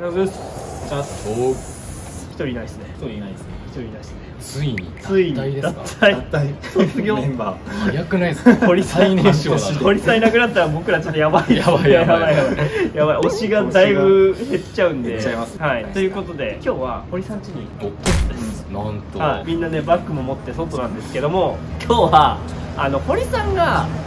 りがとうございます。じゃあ一人いないですね。一人いないですね。 ついに脱退卒業メンバー早くないですか？ 堀最年少だ。堀さんいなくなったら僕らちょっとやばい推しがだいぶ減っちゃうんで。はい、ということで今日は堀さん家になんとみんなねバッグも持って外なんですけども、今日は堀さん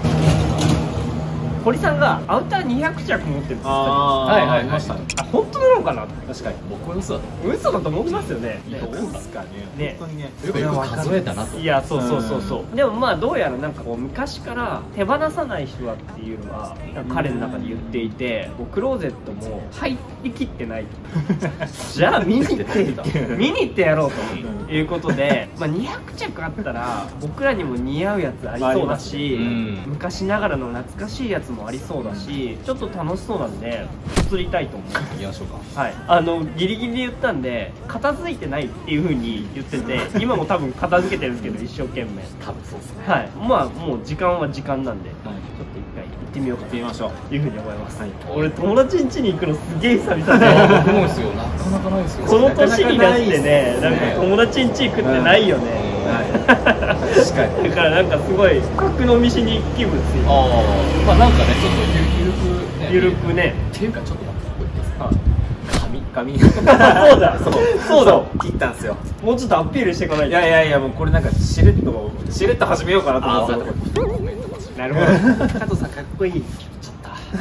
がアウター200着持ってるんですよ。 はいはいはい。 本当なのかな。 確かに僕は嘘だと思ってますよね。 どうですかね。 本当にね。 よく数えたなと。 いやそうでもまあどうやらなんかこう昔から手放さない人だっていうのは彼の中で言っていて、クローゼットも入りきってないと。じゃあ見に行ってやろうということで、まあ200着あったら僕らにも似合うやつありそうだし、昔ながらの懐かしいやつもありそうだし、ちょっと楽しそうなんで釣りたいと思います。 行きましょうか。 はい、ギリギリで言ったんで片付いてないっていう風に言ってて、今も多分片付けてるんですけど一生懸命。 多分そうですね。 はい、まあもう時間は時間なんで、ちょっと一回行ってみようかという風に思います。俺友達ん家に行くのすげえ久々で。 僕もですよ。なかなかないですよ。 この年になってね、なんか友達ん家行くってないよね。確かに。だからなんかすごい角飲みしに気分ですよ。 まあなんかねちょっとゆるくね。 っていうかちょっと待ってこれですか。髪そうだ切ったんですよ。 もうちょっとアピールしていかないと。 いやもうこれなんかしれっと始めようかなと思ってた。 なるほど。加藤さんかっこいい。ちょっと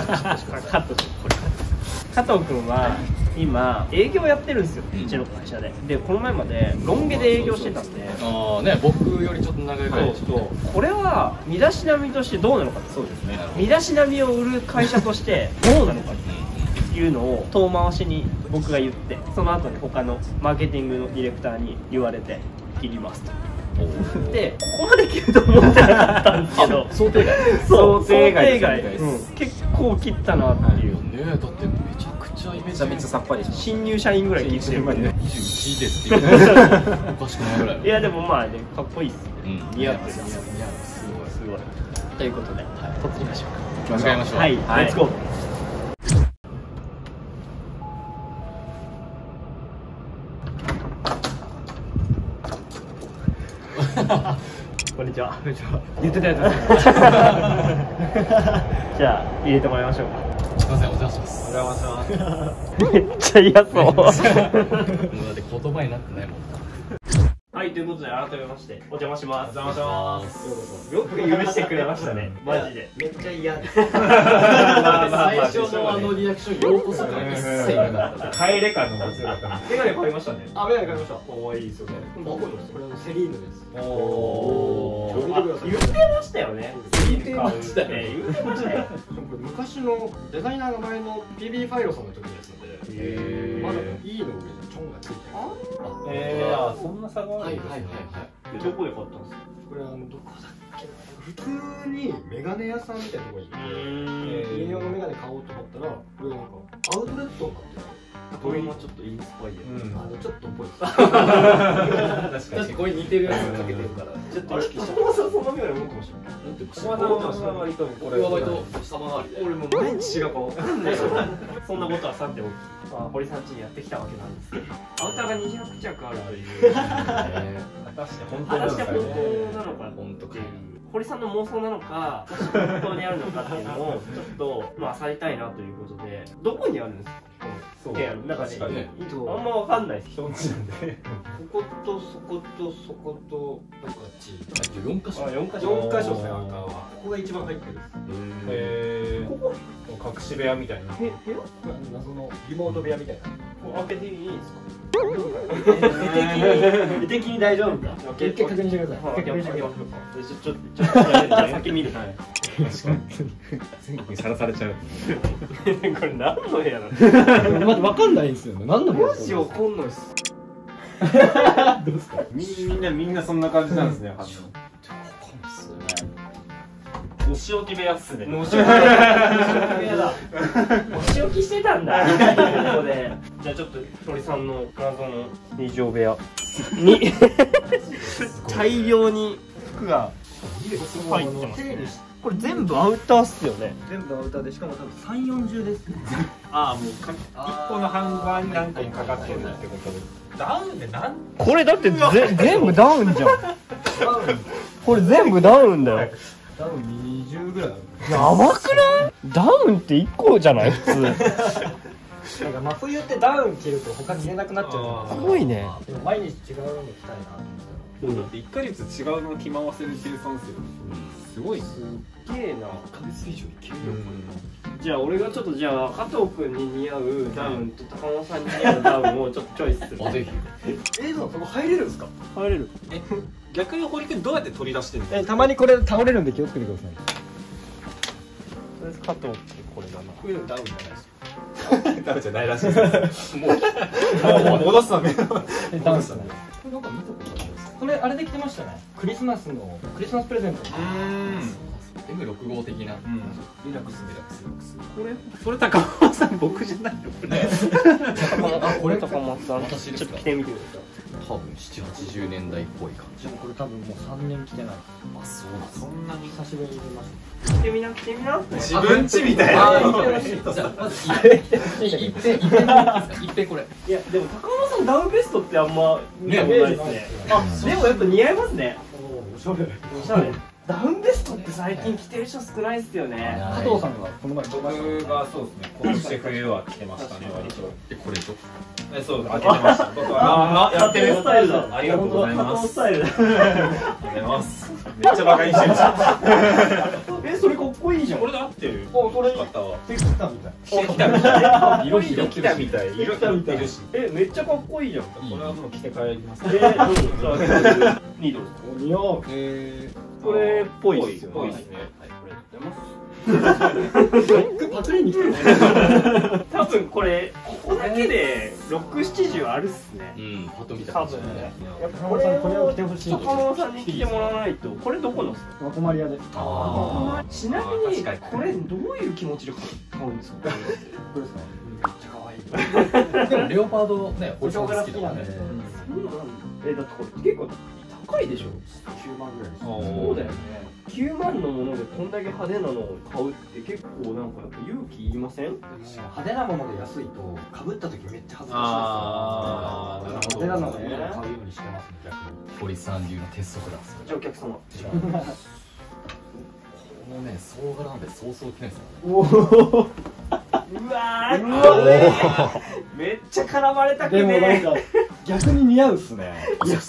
加藤君は今営業やってるんですよ、うちの会社で。でこの前までロン毛で営業してたんで、 僕よりちょっと長いぐらい。 これは身だしなみとしてどうなのか。そうですね。身だしなみを売る会社としてどうなのかっていうのを遠回しに僕が言って、その後に他のマーケティングのディレクターに言われて切りますと。でここまで切ると思ってなかったんですけど、想定外結構切ったなっていうね。 だってめちゃくちゃイメージめちゃさっぱり。 新入社員ぐらい切ってるからね。 21ですって言うおかしくないぐらい。 いやでもまあね、かっこいいっすね。似合ってる。すごい。ということで撮ってみましょうか。 間違えましょう。 はい、レッツゴー。こんにちは。言ってたやつです。じゃあ入れてもらいましょうか。 すみません、お邪魔します。 めっちゃ嫌そう。もうだって言葉になってないもん。 はい、ということで改めましてお邪魔します。よく許してくれましたね。マジで。めっちゃ嫌です。最初のリアクションようこそから一切なかった。 帰れ感の物だった。メガネ買いましたね。 メガネ買いました。 可愛いですよね。 これセリーヌです。 言ってましたよね。 言ってましたね。 言ってましたよ。 昔のデザイナーが前の PB ファイロさんの時ですので、まだ E の上にチョンがついてる。 そんな差があるんですね。どこで買ったんですか。 これどこだっけ。普通にメガネ屋さんみたいなところに行って家用のメガネ買おうと思ったら、これなんかアウトレットを買ってた。これもちょっとインスパイア。ちょっとっぽいです。確かにこれ似てるやつかけてるから。ちょっと意識した。そのメガネ持ってました。持ってました。これは割と下回りで。俺も毎日違うか分かんない。 そんなことはさておき、堀さん家にやってきたわけなんですけど、アウターが200着あるという。果たして本当なのかっていう。堀さんの妄想なのか、本当にあるのかっていうのをちょっと漁りたいなということで、どこにあるんですか。なんかね、あんま分かんないです。人んちなんで。 こことそことそことなんか 4箇所。 4箇所ですね。アウターはここが一番入ってる。 ここ隠し部屋みたいな。謎のリモート部屋みたいな。 開けていいですか。 絵的に大丈夫か。一回確認してください。 ちょっと先見る。 全部さらされちゃう。 これ何の部屋なの。 まだわかんないですよね。何の部屋。 マジわかんないっす。 どうですか。 みんなそんな感じなんですね。 お仕置き部屋っすね。お仕置き部屋だ。お仕置きしてたんだ。ここで。じゃあちょっと鳥さんの謎の2畳部屋に大量に服が入ってます。 これ全部アウターっすよね。 全部アウターでしかも多分3、40ですね。 ああもう1個のハンガーに何個もかかってるってことで。ダウンでなんこれだって全部ダウンじゃん。これ全部ダウンだよ。 多分20ぐらいある。 やばくない？ダウンって1個じゃない普通。 なんか真冬ってダウン着ると他着れなくなっちゃう。 すごいね。 でも毎日違うの着たいなと思ったら。 だって1ヶ月違うの着回せる計算する。すごいね。 すっげえな。 1ヶ月以上いけるよ。 じゃあ俺がちょっとじゃあ加藤くんに似合うダウンと高野さんに似合うダウンをちょっとチョイスする。 ぜひ。 そこ入れるんですか？ 入れる。 逆に堀君どうやって取り出してるの？ たまにこれ倒れるんで気をつけてください。 とりあえず加藤ってこれだな。 これダウンじゃないですよ。ダウンじゃないらしいです。もう戻すわね。 ダウンしたね。これなんか見たことないです。これあれで着てましたね。クリスマスプレゼント。 M65 的な。 リラックス。 これ高尾さん僕じゃないのこれ。 これ高松さんちょっと着てみてください。 多分7、80年代っぽい感じ。 これ多分もう3年着てない。 あ、そうなんです。 そんなに久しぶりに見まし着てみな着てみな。 自分家みたいあな。 ー、じゃあまず一平これ。 いやでも高野さんダウンベストってあんま見たことないですね。あでもやっぱ似合いますね。 おしゃれ。 おしゃれ。ダウンベストって最近着てる人少ないっすよね。 加藤さんがこの前僕がそうですね。今年冬は着てましたね割と。 これと。 そう開けてました。僕はやってるスタイルだ。 ありがとうござい加ます。 藤スタイルだ。 ありがとうございます。めっちゃバカにしてるじゃん。 それかっこいいじゃん。 これで合ってる。 これ方は。 手切ったみたい。 着てきたみたい。 色着てきたみたい。色着てるし。 めっちゃかっこいいじゃん。 これはもう着て帰ります。 どうぞ。ニードル。 似合う。 これっぽいですよね。 ぽいですね。 パクリに来た。 多分これここだけで6、70あるっすね。 パッと見た多感じ分ね。 やっぱこれを着てほしい。 高野さんに着てもらわないと。これどこのっすか？ まこまり屋で。 あちなみにこれどういう気持ちで買うんですか？ これですか？めっちゃ可愛い。 でもレオパードね、 お正月好きなんで。 そうなんだ。だってこれ結構高いでしょ 9万ぐらいです。 そうだよね。9万のものでこんだけ派手なのを買うって結構なんかやっぱ勇気いりません？ 派手なもので安いと被った時めっちゃ恥ずかしいですよ。 あー派手なので買うようにしてますね逆に。 堀さん流の鉄則なんですよ。 じゃあお客様。 このね、総柄なんでそうそう着ないですよ。 うわーめっちゃ絡まれたくね。 でもなんか逆に似合うっすね。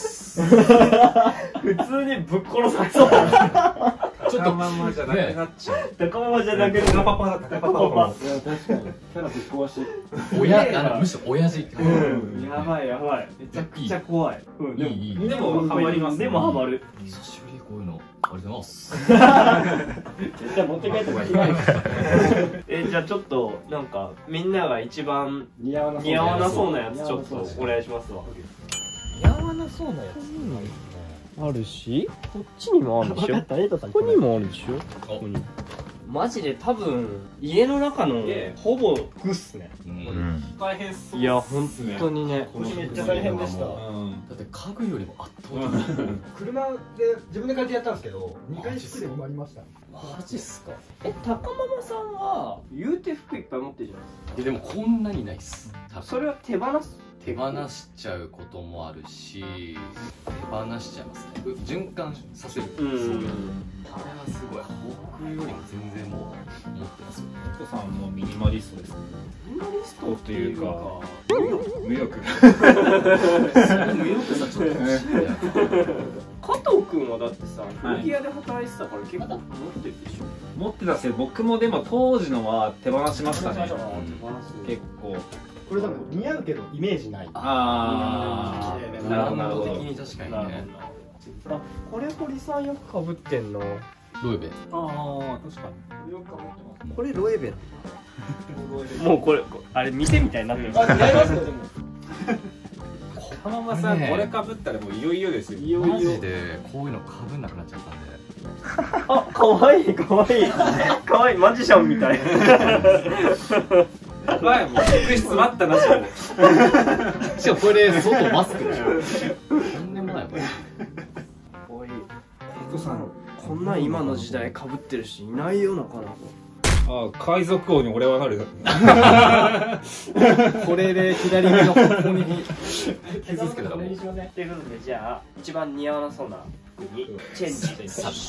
普通にぶっ殺されそうだ。 ちょっとまんまじゃなくなっちゃう。 高ママじゃなくてパパだったパパ。 いや確かにキャラぶっ壊して。 むしろ親父って。 やばいやばい。めちゃくちゃ怖い。 いい。 でもハマります。 でもハマる。 久しぶりにこういうのありがとうございます。 絶対持って帰った方がいい。 じゃあちょっとなんかみんなが一番似合わなそうなやつちょっとお願いしますわ。 似合わなそうなやつ。 あるし、こっちにもあるでしょ。ここにもあるでしょ。ここに。マジで多分家の中のほぼ服っすね。 大変そう。 いや本当にね。 めっちゃ大変でした。 だって家具よりも圧倒的に。 車で自分で借りてやったんですけど、2回服で埋まりました。 マジっすか。 高ママさんは言うて服いっぱい持ってるじゃないですか。 でもこんなにないっす。 それは手放す。 手放しちゃうこともあるし、手放しちゃいますね。循環させる。そういう。これはすごい。僕よりも全然もう持ってますよ。 お子さんもミニマリストですね。 ミニマリストっていうか無欲。 無欲さちょっと欲しいね。 加藤君はだってさ、古着屋で働いてたから結構持ってるでしょ。 持ってたし、僕もでも当時のは手放しましたね。結構。 これ多分似合うけどイメージない。 ああ、なるほどなるほど。 的に確かにね。 あ、これ堀さんよくかぶってんの。 ロエベ。 ああ、確かに。よくかぶってます。 これロエベ。もうこれあれ店みたいになってる。 似合いますよでも。 浜間さんこれかぶったらもういよいよですよ。いよマジでこういうのかぶんなくなっちゃったんで。 あ、かわいいかわいいかわいいマジシャンみたい。 前もう職質待ったなしも。 しかもこれ外マスクでしょ。とんでもないこれ。 かわいい。 人さんこんなん今の時代かぶってるしいないよなかなか。 ああ、海賊王に俺はなる。 これで左目の方向に傷つけたらもうということで、じゃあ一番似合わなそうな服にチェンジ。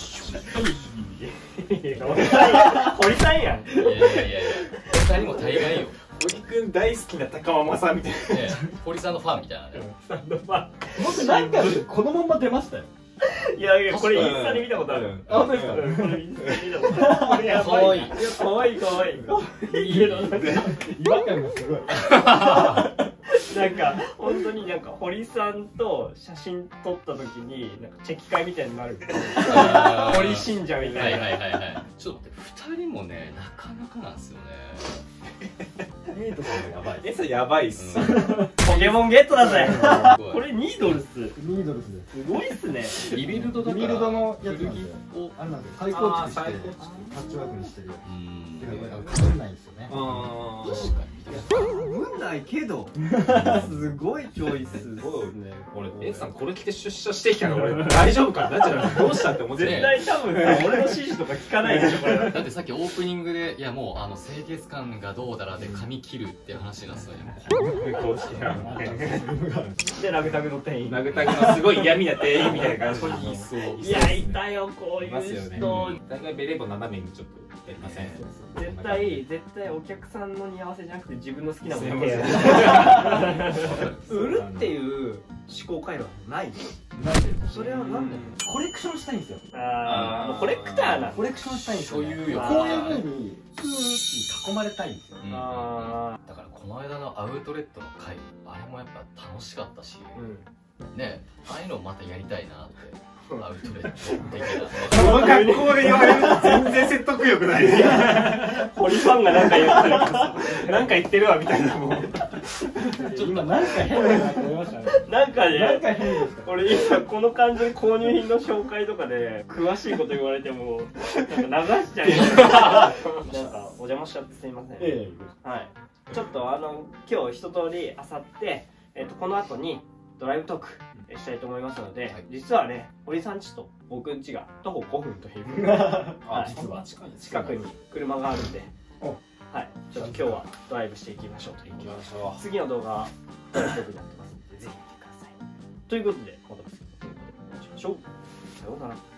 堀さんやん。 いやいやいやいや、他にも大概よ。 堀くん大好きな高間さんみたいな。 堀さんのファンみたいなね。 僕なんかこのまんま出ましたよ。 いやいや、これインスタで見たことある。 あ、 本当ですか？これインスタで見たことある。これやばい。かわいい。かわいいかわいい。いいけどなんか違和感がすごい。 なんか本当になんか堀さんと写真撮った時になんかチェキ会みたいになる。堀信者みたいな。 はいはいはいはい。ちょっと待って、2人もね、なかなかなんですよね。 エイトさんがやばい。 それやばいっす。 ポケモンゲットだぜ。 ここれニードルス。 ニードルスで。 すごいっすね。 リビルドだから。 リビルドのやつなんで古着を。 あれなんで再構築してあー再構築パッチワークにしてるやうん。 つ。てかこれかぶんないんですよね。 あ確かに見たことある。 ぶんないけど。すごいチョイスですね。 俺、エイさんこれ着て出社してきたら俺大丈夫かなっちゃう。どうしたって思って絶対多分さ、俺の指示とか聞かないでしょこれ。 だってさっきオープニングで、いやもう清潔感がどうだらで髪切るって話なんですよね。 公式なでラグタグの店員。 ナグタグのすごい嫌味な店員みたいな感じいいそう。 いやいたよこういいますよね。 う人。 大概ベレー帽斜めにちょっとやりません。 絶対お客さんの似合わせじゃなくて自分の好きなものをすい手ま売るっていう思考回路はないの。それは何だよ。 コレクションしたいんですよ。 ああ、もうコレクターな。 コレクションしたいんですよね。 所有欲こういう風に空気に囲まれたいんですよ。 うんあだからこの間のアウトレットの回、あれもやっぱ楽しかったし、 あ、 ね、ああいうのまたやりたいなって。アウトレット的この格好で言われると全然説得力ない。 堀ファンがなんか言ったりとかなんか言ってるわみたいなもう。 今なんか変だなと思いましたね。 なんかね、 なんか変でした。 俺今この感じで購入品の紹介とかで詳しいこと言われてもなんか流しちゃうよ。なんかお邪魔しちゃってすいません。はい。ちょっと今日一通りあさってこの後にドライブトークしたいと思いますので、実はね堀さん家と僕ん家が徒歩5分というあ、 実は近い近くに車があるんで、はい、ちょっと今日はドライブしていきましょうという次の動画はドライブトークになってますのでぜひ見てください。ということでまた次の動画でお会いしましょう。さようなら。